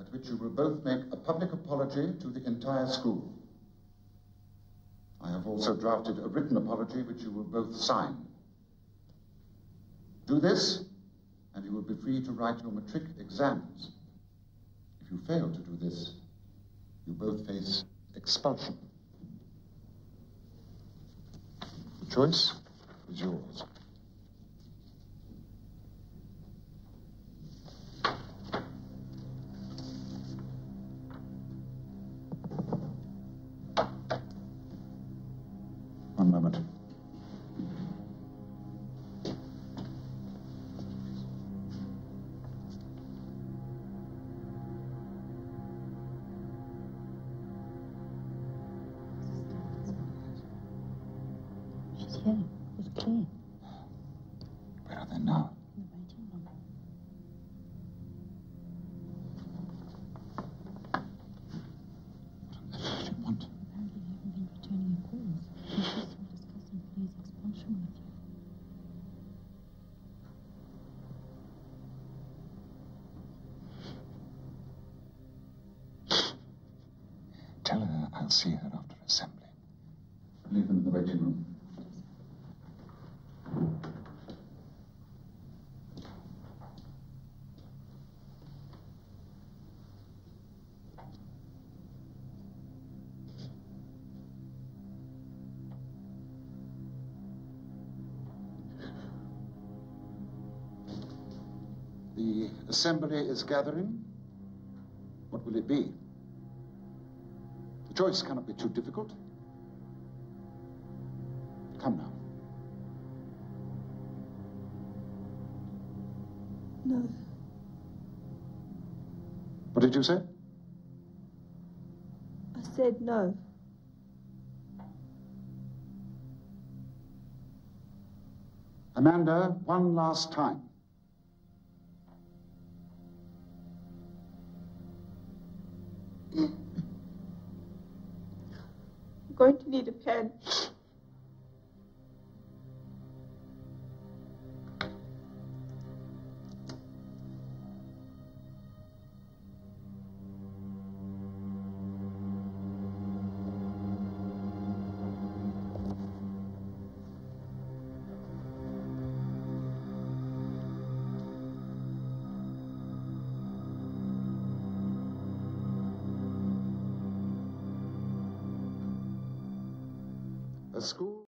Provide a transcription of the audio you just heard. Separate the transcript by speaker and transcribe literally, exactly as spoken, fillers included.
Speaker 1: at which you will both make a public apology to the entire school. I have also drafted a written apology which you will both sign. Do this, and you will be free to write your matric exams. If you fail to do this, you both face expulsion. The choice is yours. One moment.
Speaker 2: She's here. It's clear.
Speaker 1: Where are they now?
Speaker 2: In the waiting room.
Speaker 1: What on earth do you want?
Speaker 2: Apparently you haven't been returning your calls. She's still discussing Flea's expulsion with you.
Speaker 1: Tell her I'll see her after assembly. Leave them in the waiting room. The assembly is gathering. What will it be? The choice cannot be too difficult. Come now.
Speaker 3: No.
Speaker 1: What did you say?
Speaker 3: I said no.
Speaker 1: Amanda, one last time.
Speaker 3: I'm going to need a pen.
Speaker 1: A school